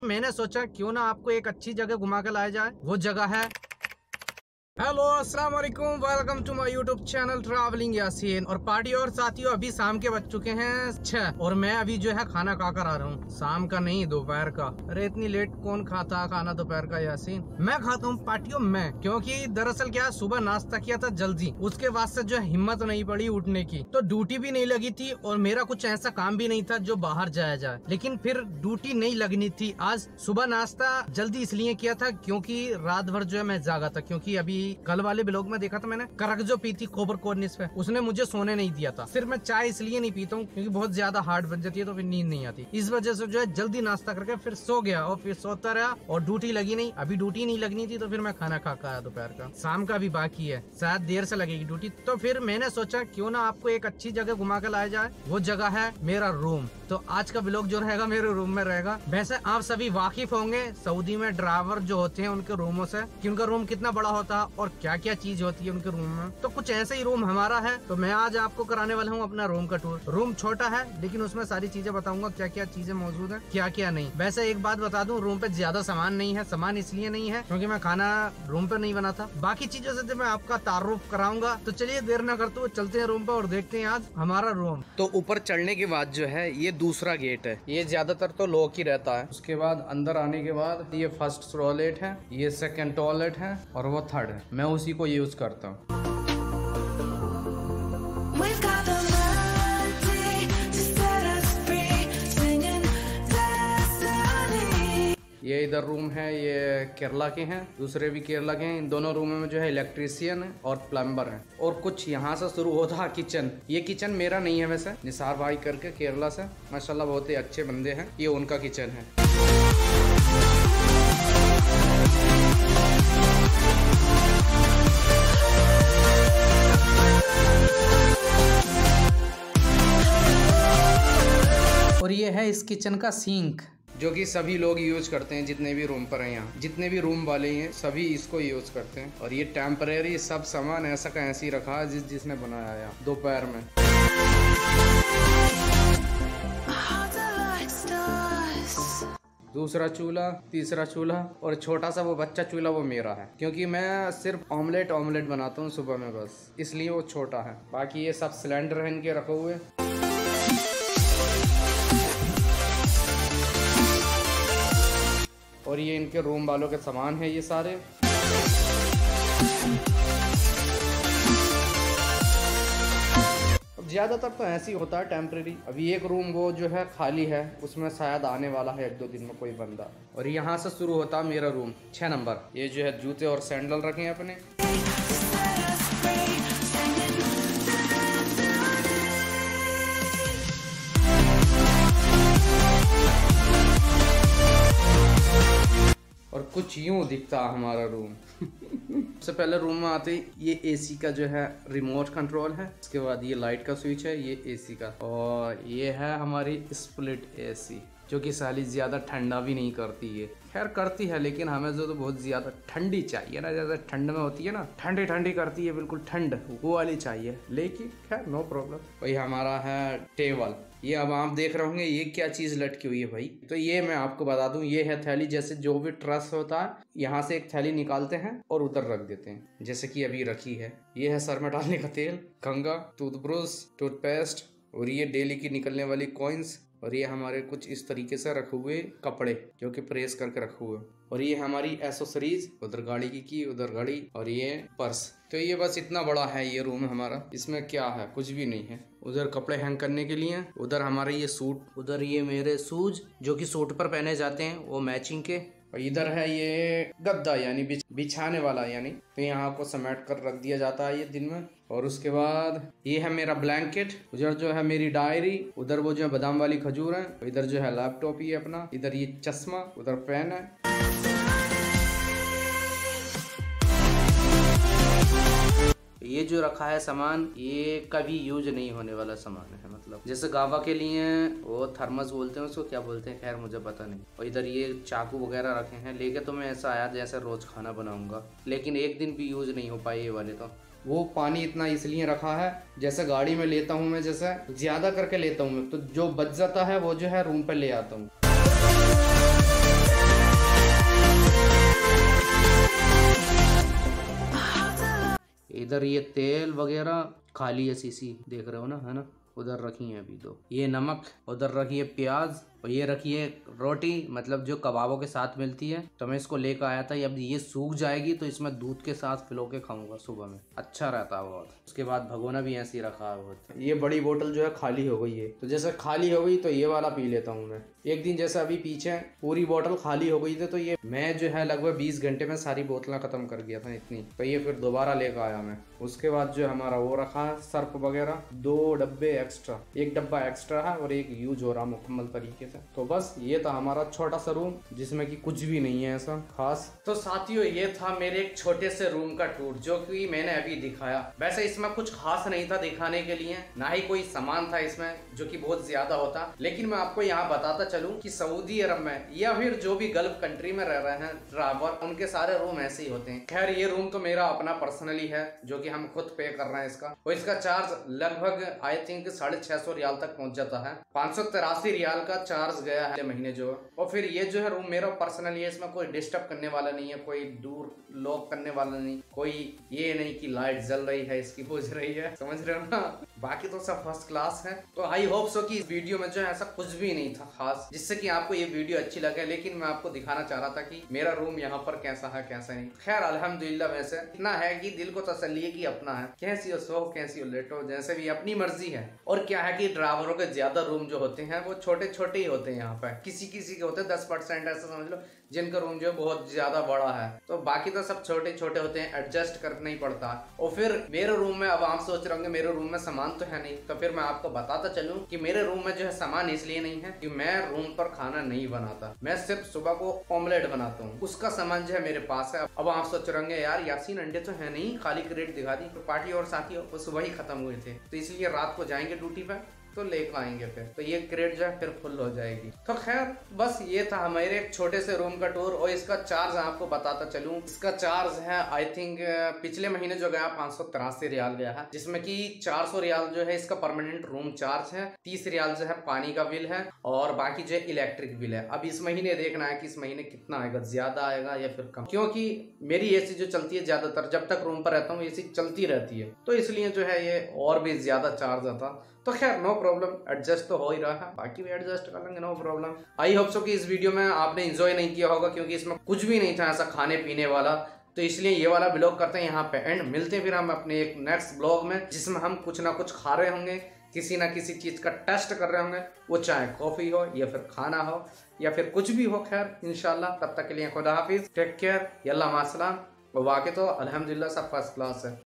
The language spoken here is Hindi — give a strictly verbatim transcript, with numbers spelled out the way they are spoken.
मैंने सोचा क्यों ना आपको एक अच्छी जगह घुमा कर लाया जाए। वो जगह है, हेलो अस्सलाम वालेकुम, welcome to my YouTube channel travelling Yaseen. और पार्टी और साथियों, अभी शाम के बज चुके हैं छह और मैं अभी जो है खाना खा कर आ रहा हूँ। शाम का नहीं, दोपहर का। अरे इतनी लेट कौन खाता खाना दोपहर का यासीन? मैं खाता हूँ पार्टियों में, क्योंकि दरअसल क्या सुबह नाश्ता किया था जल्दी, उसके बाद से जो हिम्मत नहीं पड़ी उठने की, तो ड्यूटी भी नहीं लगी थी और मेरा कुछ ऐसा काम भी नहीं था जो बाहर जाया जाए। लेकिन फिर ड्यूटी नहीं लगनी थी। आज सुबह नाश्ता जल्दी इसलिए किया था क्योंकि रात भर जो है मैं जागा था, क्योंकि अभी कल वाले ब्लॉग में देखा था मैंने, करक जो पी थी कोबर कोर्निस पे, उसने मुझे सोने नहीं दिया था। सिर्फ मैं चाय इसलिए नहीं पीता हूँ क्योंकि बहुत ज्यादा हार्ड बन जाती है तो फिर नींद नहीं आती। इस वजह से जो है जल्दी नाश्ता करके फिर सो गया और फिर सोता रहा और ड्यूटी लगी नहीं। अभी ड्यूटी नहीं लगनी थी तो फिर मैं खाना खा कर आया दोपहर का। शाम का भी बाकी है, शायद देर से लगेगी ड्यूटी। तो फिर मैंने सोचा क्यों ना आपको एक अच्छी जगह घुमा कर लाया जाए। वो जगह है मेरा रूम। तो आज का ब्लॉग जो रहेगा मेरे रूम में रहेगा। वैसे आप सभी वाकिफ होंगे सऊदी में ड्राइवर जो होते हैं उनके रूमों से, कि उनका रूम कितना बड़ा होता है और क्या क्या चीज होती है उनके रूम में। तो कुछ ऐसे ही रूम हमारा है। तो मैं आज आपको कराने वाला हूँ अपना रूम का टूर। रूम छोटा है लेकिन उसमें सारी चीजें बताऊंगा, क्या क्या चीजें मौजूद है, क्या क्या नहीं। वैसे एक बात बता दूं, रूम पे ज्यादा सामान नहीं है। सामान इसलिए नहीं है क्योंकि मैं खाना रूम पे नहीं बनाता। बाकी चीजों से मैं आपका तारुफ कराऊंगा। तो चलिए देर न करते हुए चलते हैं रूम पे और देखते हैं आज हमारा रूम। तो ऊपर चढ़ने के बाद जो है ये दूसरा गेट है, ये ज्यादातर तो लॉक ही रहता है। उसके बाद अंदर आने के बाद ये फर्स्ट टॉयलेट है, ये सेकंड टॉयलेट है और वो थर्ड है। मैं उसी को यूज करता हूँ। ये इधर रूम है, ये केरला के हैं, दूसरे भी केरला के हैं। इन दोनों रूमों में जो है इलेक्ट्रीशियन है और प्लम्बर है। और कुछ यहाँ से शुरू होता है किचन। ये किचन मेरा नहीं है वैसे, निसार भाई करके केरला से, माशाल्लाह बहुत ही अच्छे बंदे हैं। ये उनका किचन है। और ये है इस किचन का सिंक, जो कि सभी लोग यूज करते हैं जितने भी रूम पर हैं। यहाँ जितने भी रूम वाले हैं सभी इसको यूज करते हैं। और ये टेम्परेरी सब सामान ऐसा का ऐसी रखा है जिस जिसने बनाया है दोपहर में। दूसरा चूल्हा, तीसरा चूल्हा और छोटा सा वो बच्चा चूल्हा वो मेरा है, क्योंकि मैं सिर्फ ऑमलेट ऑमलेट बनाता हूँ सुबह में बस, इसलिए वो छोटा है। बाकी ये सब सिलेंडर इनके रखे हुए। और ये इनके रूम वालों के सामान है ये सारे। अब ज्यादातर तो ऐसे ही होता है टेम्परेरी। अभी एक रूम वो जो है खाली है, उसमें शायद आने वाला है एक दो दिन में कोई बंदा। और यहाँ से शुरू होता है मेरा रूम, छह नंबर। ये जो है जूते और सैंडल रखे हैं अपने। और कुछ यूं दिखता हमारा रूम। सबसे पहले रूम में आते ही ये एसी का जो है रिमोट कंट्रोल है। इसके बाद ये लाइट का स्विच है, ये एसी का। और ये है हमारी स्प्लिट एसी, जो कि साली ज्यादा ठंडा भी नहीं करती है। खैर करती है लेकिन हमें जो तो बहुत ज्यादा ठंडी चाहिए ना, जैसे ठंड में होती है ना, ठंडी ठंडी करती है, बिल्कुल ठंड वो वाली चाहिए। लेकिन खैर नो प्रॉब्लम। वही हमारा है टेबल। ये अब आप देख रहे होंगे ये क्या चीज लटकी हुई है भाई। तो ये मैं आपको बता दूं, ये है थैली। जैसे जो भी ट्रस होता है, यहाँ से एक थैली निकालते हैं और उधर रख देते हैं, जैसे कि अभी रखी है। ये है सर में डालने का तेल, कंघा, टूथब्रश, टूथपेस्ट और ये डेली की निकलने वाली कॉइन्स। और ये हमारे कुछ इस तरीके से रखे हुए कपड़े जो कि प्रेस करके रखे हुए। और ये हमारी एसेसरीज, उधर गाड़ी की की, उधर घड़ी और ये पर्स। तो ये बस इतना बड़ा है ये रूम हमारा। इसमें क्या है, कुछ भी नहीं है। उधर कपड़े हैंग करने के लिए, उधर हमारे ये सूट, उधर ये मेरे शूज जो कि सूट पर पहने जाते हैं वो मैचिंग के। और इधर है ये गद्दा यानी बिछ, बिछाने वाला यानी, तो यहाँ को समेट कर रख दिया जाता है ये दिन में। और उसके बाद ये है मेरा ब्लैंकेट, उधर जो है मेरी डायरी, उधर वो जो है बादाम वाली खजूर है, इधर जो है लैपटॉप ही अपना, इधर ये चश्मा, उधर पेन है। ये जो रखा है सामान, ये कभी यूज नहीं होने वाला सामान है। मतलब जैसे गावा के लिए वो थर्मस बोलते हैं, उसको क्या बोलते हैं खैर मुझे पता नहीं। और इधर ये चाकू वगैरह रखे हैं। लेके तो मैं ऐसा आया जैसे रोज खाना बनाऊंगा, लेकिन एक दिन भी यूज नहीं हो पाए ये वाले। तो वो पानी इतना इसलिए रखा है, जैसे गाड़ी में लेता हूँ मैं, जैसे ज्यादा करके लेता हूँ मैं, तो जो बच जाता है वो जो है रूम पे ले आता हूँ। इधर ये तेल वगैरह खाली है शीशी, देख रहे हो ना, है ना। उधर रखी है अभी दो, ये नमक, उधर रखी है प्याज, और ये रखी है रोटी, मतलब जो कबाबों के साथ मिलती है। तो मैं इसको लेकर आया था, अब ये सूख जाएगी तो इसमें दूध के साथ पिलो के खाऊंगा सुबह में, अच्छा रहता है बहुत। उसके बाद भगोना भी ऐसे ही रखा है बहुत। ये बड़ी बोतल जो है खाली हो गई है, तो जैसे खाली हो गई तो ये वाला पी लेता हूँ मैं। एक दिन जैसे अभी पीछे पूरी बोतल खाली हो गई थी, तो ये मैं जो है लगभग बीस घंटे में सारी बोतलें खत्म कर गया था इतनी, तो ये फिर दोबारा लेकर आया मैं। उसके बाद जो हमारा वो रखा है सर्फ वगैरह, दो डब्बे एक्स्ट्रा, एक डब्बा एक्स्ट्रा है और एक यूज हो रहा मुकम्मल तरीके से। तो बस ये था हमारा छोटा सा रूम, जिसमें कि कुछ भी नहीं है ऐसा खास। तो साथियों ये था मेरे एक छोटे से रूम का टूर, जो कि मैंने अभी दिखाया। वैसे इसमें कुछ खास नहीं था दिखाने के लिए, ना ही कोई सामान था इसमें जो कि बहुत ज्यादा होता, लेकिन मैं आपको यहाँ बताता चलूं कि सऊदी अरब में या फिर जो भी गल्फ कंट्री में रह रहे हैं ट्रैवलर, उनके सारे रूम ऐसे ही होते हैं। खैर ये रूम तो मेरा अपना पर्सनली है, जो कि हम खुद पे कर रहे हैं इसका, और इसका चार्ज लगभग आई थिंक साढ़े छह सौ रियाल तक पहुंच जाता है। पाँच सौ तिरासी रियाल का चार्ज गया है महीने जो। और फिर ये जो है रूम मेरा पर्सनली है, इसमें कोई डिस्टर्ब करने वाला नहीं है, कोई दूर लॉक करने वाला नहीं, कोई ये नहीं कि लाइट जल रही है इसकी बुझ रही है, समझ रहे हो ना। बाकी तो सब फर्स्ट क्लास है। तो आई होप सो कि इस वीडियो में जो है ऐसा कुछ भी नहीं था खास जिससे कि आपको ये वीडियो अच्छी लगे, लेकिन मैं आपको दिखाना चाह रहा था कि मेरा रूम यहाँ पर कैसा है कैसा नहीं। खैर अल्हम्दुलिल्लाह वैसे इतना है कि दिल को तसल्ली है कि अपना है, कैसी हो सो कैसी हो लेटो, जैसे भी अपनी मर्जी है। और क्या है कि ड्राइवरों के ज्यादा रूम जो होते हैं वो छोटे छोटे ही होते हैं, यहाँ पे किसी किसी के होते हैं दस परसेंट ऐसा समझ लो जिनका रूम जो है बहुत ज्यादा बड़ा है, तो बाकी तो सब छोटे छोटे होते हैं, एडजस्ट करना ही पड़ता है। और फिर मेरे रूम में, अब आप सोच रहे होंगे मेरे रूम में सामान तो है नहीं, तो फिर मैं आपको बताता चलूं कि मेरे रूम में जो है सामान इसलिए नहीं है कि मैं रूम पर खाना नहीं बनाता, मैं सिर्फ सुबह को ऑमलेट बनाता हूँ, उसका सामान जो है मेरे पास है। अब आप सोच रहे होंगे यार यासीन अंडे तो है नहीं, खाली क्रेट दिखा दी। तो पार्टी और साथी वो सुबह ही खत्म हुए थे, तो इसलिए रात को जाएंगे ड्यूटी पे तो लेकर आएंगे फिर, तो ये क्रेट जो है फिर फुल हो जाएगी। तो खैर बस ये था हमारे एक छोटे से रूम का टूर। और इसका चार्ज आपको बताता चलूं, इसका चार्ज है आई थिंक पिछले महीने जो गया पाँच सौ तिरासी रियाल गया है, जिसमें कि चार सौ रियाल जो है इसका परमानेंट रूम चार्ज है, तीस रियाल जो है पानी का बिल है, और बाकी जो है इलेक्ट्रिक बिल है। अब इस महीने देखना है कि इस महीने कितना आएगा, ज्यादा आएगा या फिर कम, क्योंकि मेरी एसी जो चलती है ज्यादातर जब तक रूम पर रहता हूँ एसी चलती रहती है, तो इसलिए जो है ये और भी ज्यादा चार्ज आता। तो खैर नो प्रॉब्लम, एडजस्ट तो हो ही रहा है, बाकी भी एडजस्ट कर लेंगे, no problem. I hope so कि इस वीडियो में आपने एंजॉय नहीं किया होगा, क्योंकि इसमें कुछ भी नहीं था ऐसा खाने पीने वाला, तो इसलिए ये वाला ब्लॉग करते हैं यहाँ पे एंड। मिलते हैं फिर हम अपने एक नेक्स्ट ब्लॉग में, जिसमें हम कुछ ना कुछ खा रहे होंगे, किसी ना किसी चीज का टेस्ट कर रहे होंगे, वो चाहे कॉफी हो या फिर खाना हो या फिर कुछ भी हो। खैर इंशाल्लाह तब तक के लिए खुदा हाफिज, टेक केयर, यल्ला मासलाम। और वाकई तो अल्हम्दुलिल्लाह सब फर्स्ट क्लास है।